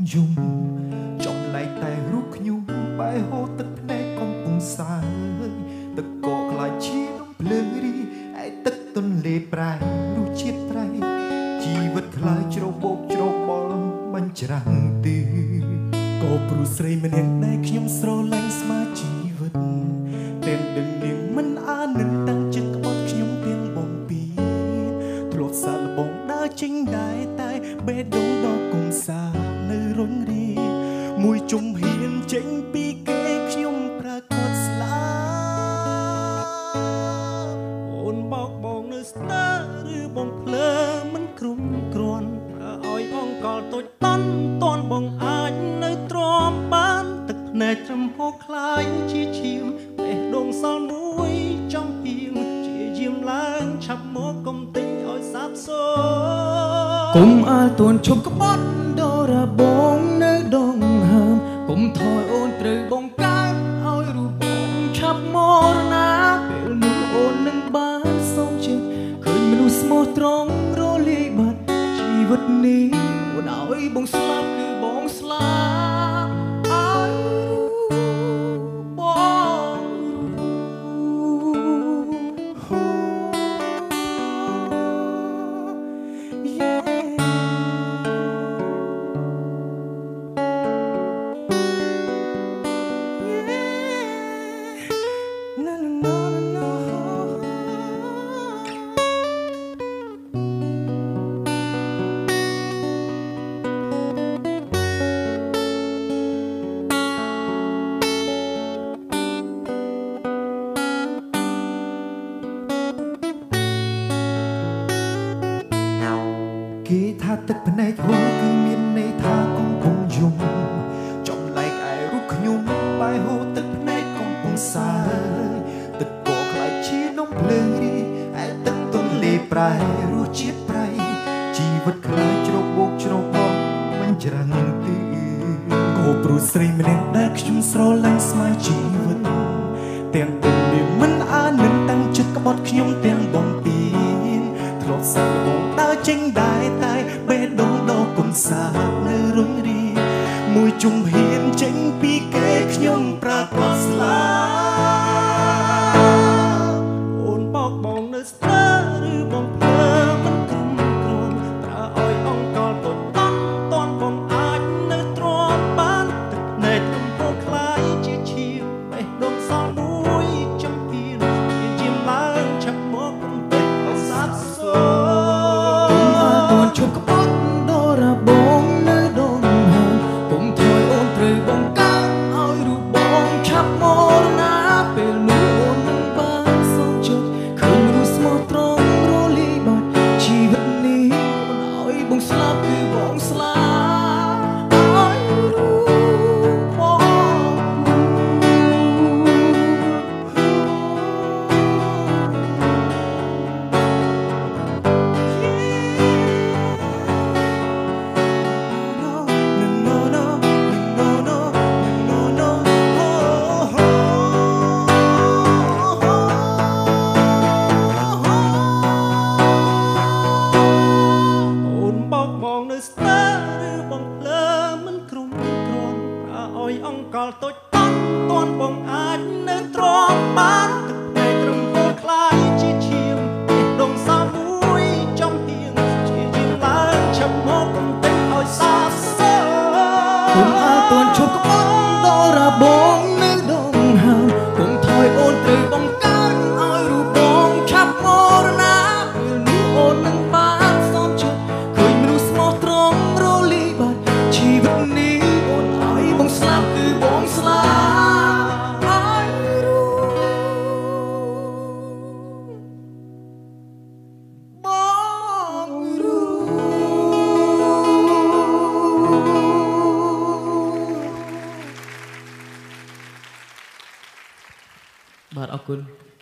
យំចំណែកតែរូបខ្ញុំបែរហូរទឹកភ្នែកកំពុងសើចទឹកកកខ្លាចឈាមភ្លើងរីឯទឹកទន្លេប្រែរសជាតិប្រៃជីវិតខ្លាចជ្របោកជ្របល់បាញ់ច្រាំងទីក៏ព្រោះស្រីម្នាក់ដែលខ្ញុំស្រឡាញ់ស្មើជីវិតតែដឹងនាងមិនអាននឹងតាំងចិត្តក្បត់ខ្ញុំទាំងបំពីធ្លាប់សាកល្បងដើរចេញដែរតែបេះដូងដ៏គំសានៅរងរីមួយជំហានចេញពីគេខ្ញុំប្រកាសស្លាអូនបោកបងនៅស្ទើរឬបងភ្លើមិនគ្រុំគ្រាន់ឲ្យអង្កលតូចតន់តន់បងអាចនៅទ្រាំបានទឹកភ្នែកចំហខ្លាយជាឈាមបេះដូងសល់មួយចំហៀងជាយាមឡើងឆាប់មកកុំទិញឲ្យសាបសូន្យកុំអាលទួនឈប់ក្បត់ដរបងនៅដងហើមកុំថយអូនត្រូវបងកើតឲ្យរូបបងឆាប់មរណាពេលនោះអូននឹងបានសូមចិត្តឃើញមនុស្សស្មោះត្រង់រលាយបាត់ជីវិតនេះអូនឲ្យបងស្លាប់គឺបងស្លាប់ឲ្យបងគេថាទឹកភ្នែកហូរគឺមានន័យថាកំពុងយំចំណែកឯរូបខ្ញុំបែរហូរទឹកភ្នែកកំពុងសើទឹកកកខ្លាចជានំភ្លើងរីឯទឹកទន្លេប្រែរសជាតិប្រៃជីវិតខ្លាចជ្របោកជ្របល់មិនច្រាំងទីក៏ព្រោះស្រីម្នាក់ដែលខ្ញុំស្រឡាញ់ស្មើជីវិតទាំងទឹកនេះមិនអាននឹងតាំងចិត្តក្បត់ខ្ញុំទាំងបំពីធ្លាប់សាកល្បងដើរចេញដែរតែបេះដូងដ៏គំសានៅរងរីមួយជំហានចេញពីគេខ្ញុំប្រកាសស្លាអូនបោកបងនៅស្ទើរឬបងភ្លើមិនគ្រុំគ្រាន់ប្រើឲ្យអង្កលតូចតន់តន់បងអាចនៅទ្រាំបានទឹកភ្នែកកំពុងខ្លាយជាឈាមបេះដូងសល់មួយចំហៀនជាជាមឡើងឆាប់មកកុំពេកឲ្យសាបសូន្យឈប់ក្បត់ដរបងនៅដងហើមកុំថយអូនត្រូវបងកើតឲ្យរូបបងឆាប់មរណាពេលនោះអូននឹងបានសូមចិត្តឃើញមនុស្សស្មោះត្រង់រលាយបាត់ជីវិតនេះអូនឲ្យបងស្លាប់គឺបងស្លាប់ឲ្យរូបបងនៅស្ទើរឬបងភ្លើមិនគ្រុំគ្រាន់ប្រើឲ្យអង្កលតូចតន់តន់បងអាចនៅទ្រាំបានទឹកភ្នែកត្រឹមហូរខ្លាយជាឈាមបេះដូងសល់មួយចំហៀងជាយាមឡើងឆាប់មកកុំទិញឲ្យសាបសូន្យគុំអាលទួនឈប់ក្បត់ដរបងនៅដងហើមកុំថយអូនត្រូវបងកើតឲ្យរូបបងឆាប់មរណាពេលនេះអូននឹងបានសូមចិត្តឃើញមនុស្សស្មោះត្រង់រលាយបាត់ជីវិតនេះអូនឲ្យបងស្លាប់គឺបងស្លាប់ឲ្យរូបបងរូបបាទអរគុណ